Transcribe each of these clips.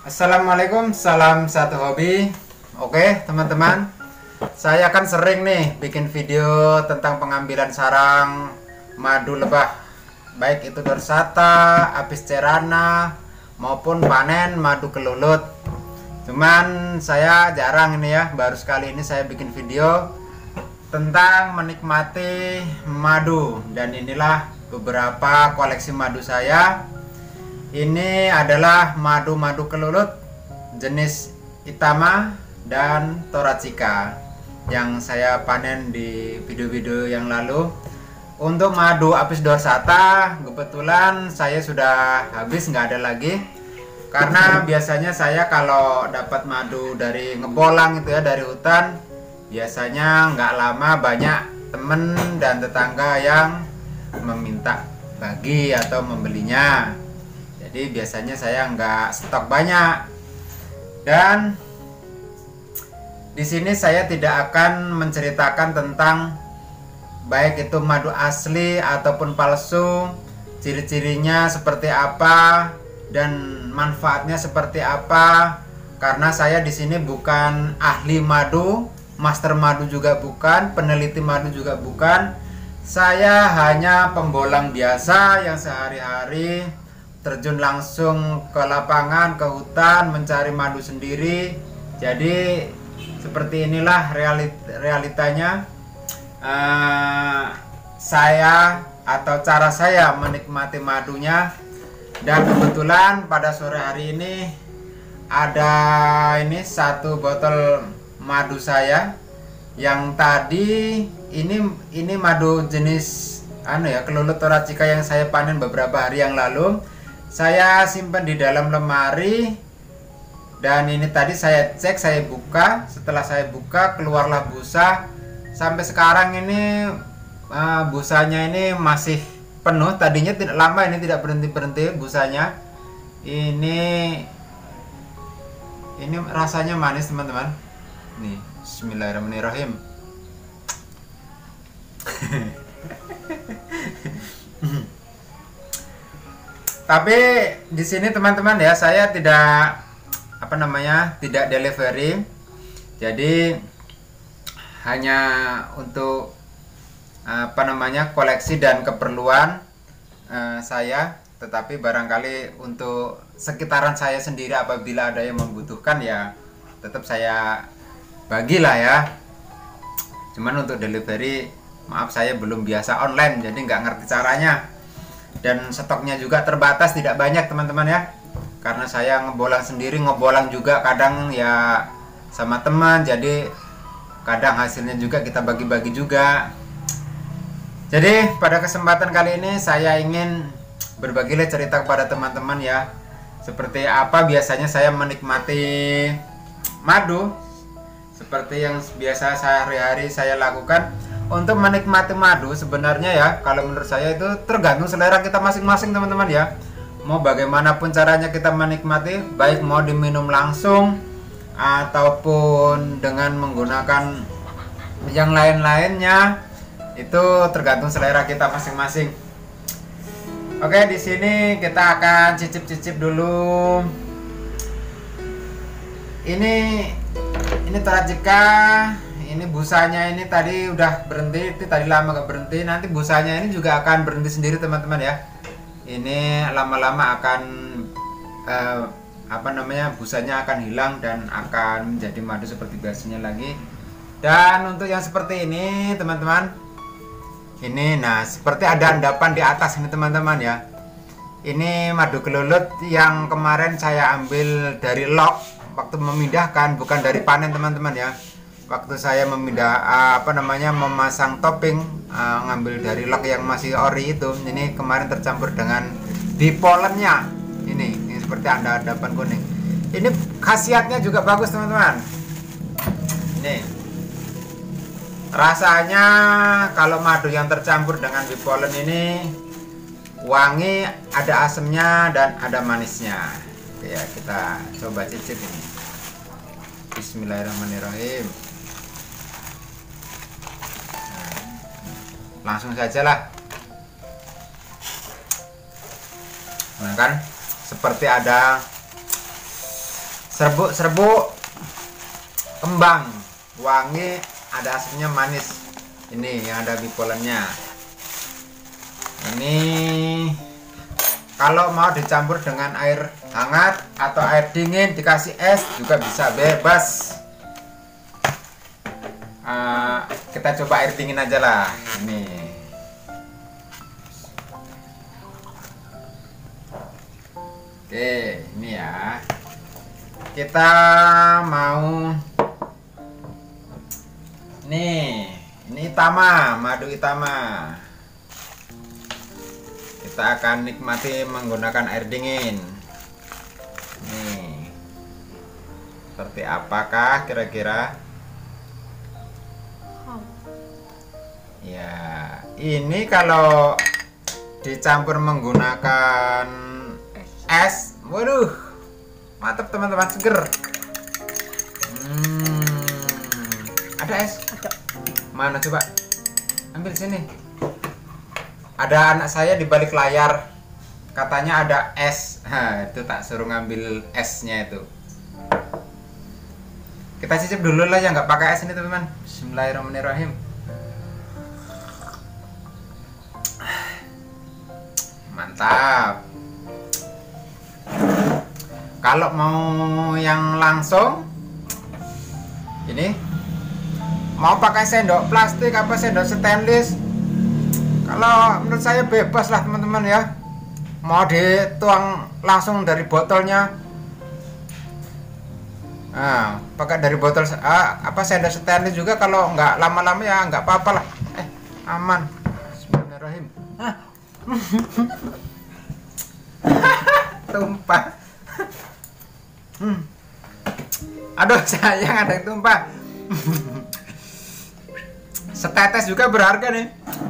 Assalamualaikum, salam satu hobi. Oke teman-teman, saya kan sering nih bikin video tentang pengambilan sarang madu lebah, baik itu dorsata, apis cerana, maupun panen madu kelulut. Cuman saya jarang ini ya, baru sekali ini saya bikin video tentang menikmati madu. Dan inilah beberapa koleksi madu saya. Ini adalah madu-madu kelulut jenis Itama dan Thoracica yang saya panen di video-video yang lalu. Untuk madu apis dorsata kebetulan saya sudah habis, nggak ada lagi. Karena biasanya saya kalau dapat madu dari ngebolang itu ya, dari hutan, biasanya nggak lama banyak temen dan tetangga yang meminta bagi atau membelinya. Jadi biasanya saya nggak stok banyak. Dan di sini saya tidak akan menceritakan tentang baik itu madu asli ataupun palsu, ciri-cirinya seperti apa dan manfaatnya seperti apa. Karena saya di sini bukan ahli madu, master madu juga bukan, peneliti madu juga bukan. Saya hanya pembolang biasa yang sehari-hari terjun langsung ke lapangan, ke hutan, mencari madu sendiri. Jadi seperti inilah realitanya saya atau cara saya menikmati madunya. Dan kebetulan pada sore hari ini ada satu botol madu saya yang tadi ini madu jenis kelulut Thoracica yang saya panen beberapa hari yang lalu. Saya simpan di dalam lemari, dan ini tadi saya cek, saya buka. Setelah saya buka keluarlah busa. Sampai sekarang ini busanya ini masih penuh. Tadinya tidak lama, ini tidak berhenti busanya. Ini rasanya manis teman-teman. Nih, bismillahirrahmanirrahim. Tapi di sini teman-teman ya, saya tidak tidak delivery. Jadi hanya untuk koleksi dan keperluan saya, tetapi barangkali untuk sekitaran saya sendiri apabila ada yang membutuhkan ya tetap saya bagilah ya. Cuman untuk delivery, maaf saya belum biasa online, jadi nggak ngerti caranya. Dan stoknya juga terbatas, tidak banyak teman-teman ya, karena saya ngebolang sendiri, ngebolang juga kadang ya sama teman, jadi kadang hasilnya juga kita bagi-bagi juga. Jadi pada kesempatan kali ini saya ingin berbagi cerita kepada teman-teman ya, seperti apa biasanya saya menikmati madu, seperti yang biasa sehari-hari saya lakukan. Untuk menikmati madu sebenarnya ya, kalau menurut saya itu tergantung selera kita masing-masing teman-teman ya. Mau bagaimanapun caranya kita menikmati, baik mau diminum langsung ataupun dengan menggunakan yang lain-lainnya, itu tergantung selera kita masing-masing. Oke, di sini kita akan cicip-cicip dulu. Ini Thoracica. Ini busanya ini tadi udah berhenti, itu tadi lama gak berhenti. Nanti busanya ini juga akan berhenti sendiri teman-teman ya. Ini lama-lama akan busanya akan hilang dan akan menjadi madu seperti biasanya lagi. Dan untuk yang seperti ini teman-teman, ini seperti ada endapan di atas ini teman-teman ya. Ini madu kelulut yang kemarin saya ambil dari log waktu memindahkan, bukan dari panen teman-teman ya. Waktu saya memindah memasang topping, ngambil dari log yang masih ori itu. Ini kemarin tercampur dengan bipolennya. Ini seperti ada endapan kuning. Ini khasiatnya juga bagus teman-teman. Ini rasanya kalau madu yang tercampur dengan bipolen ini wangi, ada asamnya dan ada manisnya. Oke ya, kita coba cicip ini. Bismillahirrahmanirrahim. Langsung saja lah. Nah kan seperti ada serbuk kembang, wangi, ada asamnya, manis. Ini yang ada bipolennya. Ini kalau mau dicampur dengan air hangat atau air dingin dikasih es juga bisa, bebas. Kita coba air dingin aja lah. Ini oke, ini ya, kita mau nih, ini Itama, madu Itama. Kita akan nikmati menggunakan air dingin. Nih, seperti apakah kira-kira? Ya, ini kalau dicampur menggunakan es, waduh, mantap teman-teman, seger. Ada es? Ada. Mana coba? Ambil sini. Ada anak saya di balik layar, katanya ada es. Itu tak suruh ngambil esnya itu. Kita cicip dulu lah, ya nggak pakai es ini teman-teman. Bismillahirrahmanirrahim. Mantap. Kalau mau yang langsung, ini mau pakai sendok plastik apa sendok stainless, kalau menurut saya bebas lah teman-teman ya. Mau dituang langsung dari botolnya, pakai dari botol apa sendok stainless juga, kalau nggak lama-lama ya nggak apa-apa lah, aman. Bismillahirrahmanirrahim. Tumpah. Aduh sayang, ada yang tumpah. Setetes juga berharga nih.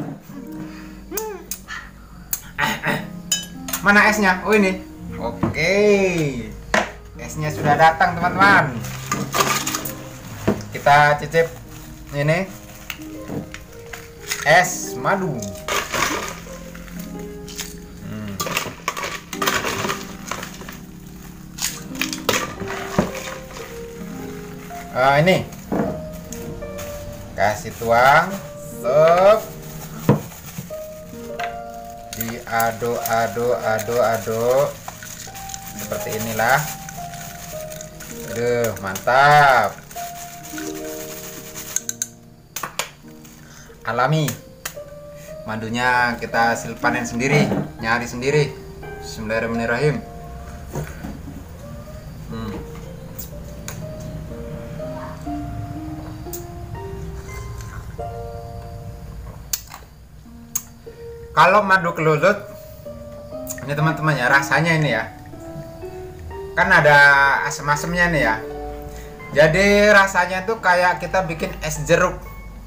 Mana esnya? Oh ini. Oke, esnya sudah datang teman-teman. Kita cicip ini es madu. Ini kasih tuang, sop, diaduk seperti inilah. Aduh, mantap, alami. Madunya kita hasil panen sendiri, nyari sendiri. Bismillahirrahmanirrahim. Kalau madu kelulut ini teman-teman ya, rasanya ini ya, kan ada asam-asamnya nih ya. Jadi rasanya tuh kayak kita bikin es jeruk,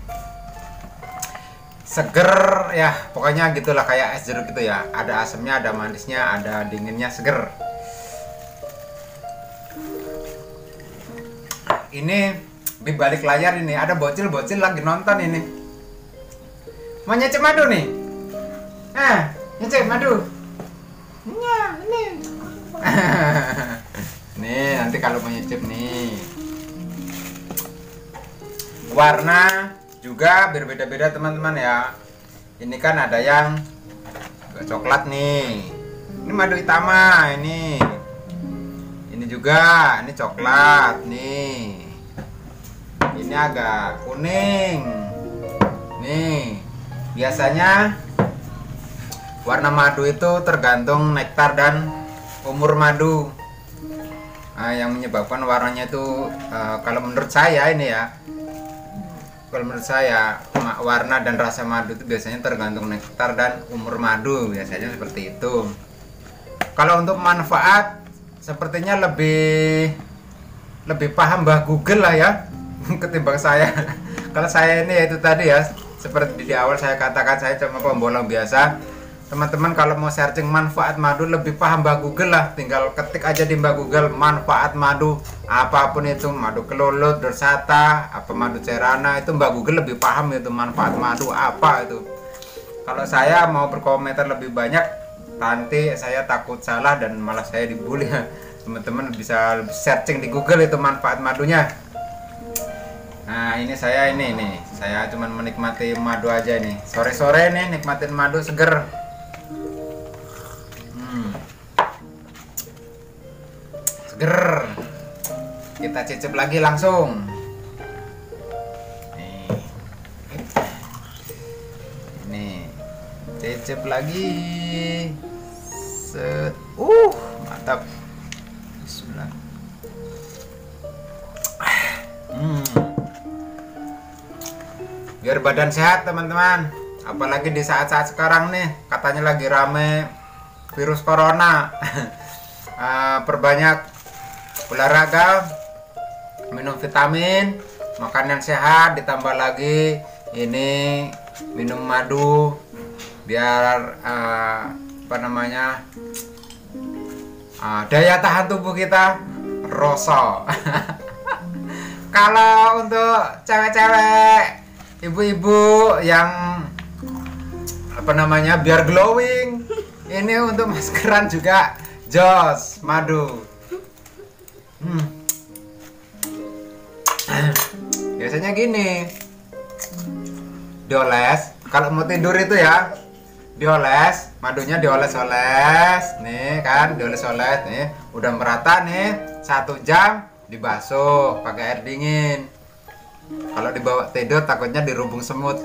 seger ya, pokoknya gitulah, kayak es jeruk gitu ya. Ada asamnya, ada manisnya, ada dinginnya, seger. Ini di balik layar ini ada bocil-bocil lagi nonton ini. Mau nyicip madu nih? Nyicip madu. Ya, ini. Nih, nanti kalau mau nyicip nih. Warna juga berbeda-beda teman-teman ya. Ini kan ada yang coklat nih. Ini madu Itama ini. Ini juga, ini coklat nih. Ini agak kuning. Nih, biasanya warna madu itu tergantung nektar dan umur madu. Yang menyebabkan warnanya itu kalau menurut saya ini ya, kalau menurut saya warna dan rasa madu itu biasanya tergantung nektar dan umur madu, biasanya seperti itu. Kalau untuk manfaat sepertinya lebih paham Mbah Google lah ya ketimbang saya. Kalau saya ini itu tadi ya, seperti di awal saya katakan, saya cuma pembolong biasa. Teman-teman kalau mau searching manfaat madu lebih paham Mbah Google lah, tinggal ketik aja di Mbah Google manfaat madu, apapun itu, madu kelulut, dorsata, apa madu cerana, itu Mbah Google lebih paham itu manfaat madu apa itu. Kalau saya mau berkomentar lebih banyak, nanti saya takut salah dan malah saya dibully. teman-teman bisa searching di Google itu manfaat madunya. Nah ini saya saya cuman menikmati madu aja nih, sore-sore nih nikmatin madu seger. Seger. Kita cicip lagi langsung. Nih cicip lagi. Set. Mantap. Bismillah. Biar badan sehat teman-teman. Apalagi di saat-saat sekarang nih, katanya lagi rame virus corona. Perbanyak olahraga, minum vitamin, makan yang sehat, ditambah lagi ini minum madu biar daya tahan tubuh kita rosol. Kalau untuk cewek-cewek, ibu-ibu yang biar glowing, ini untuk maskeran juga jos madu. Biasanya gini, dioles kalau mau tidur itu ya, dioles madunya, dioles-oles nih kan, dioles-oles nih, udah merata nih, 1 jam dibasuh pakai air dingin. Kalau dibawa tidur takutnya dirubung semut.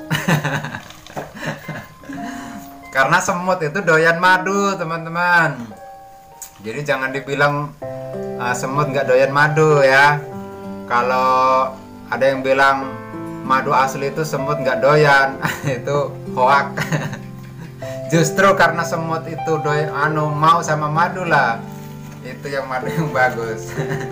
Karena semut itu doyan madu teman-teman. Jadi jangan dibilang semut nggak doyan madu ya. Kalau ada yang bilang madu asli itu semut nggak doyan, itu hoak. Justru karena semut itu mau sama madu lah, itu yang madu yang bagus.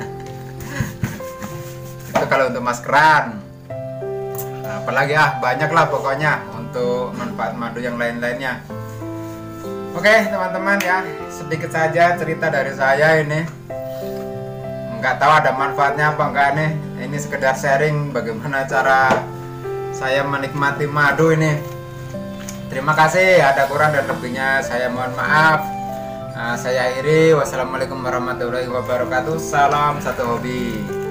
Itu kalau untuk maskeran. Apalagi banyak lah pokoknya untuk manfaat madu yang lain-lainnya. Oke teman-teman ya, sedikit saja cerita dari saya ini. Nggak tahu ada manfaatnya apa enggak nih. Ini sekedar sharing bagaimana cara saya menikmati madu ini. Terima kasih, ada kurang dan lebihnya saya mohon maaf. Saya akhiri, wassalamualaikum warahmatullahi wabarakatuh. Salam satu hobi.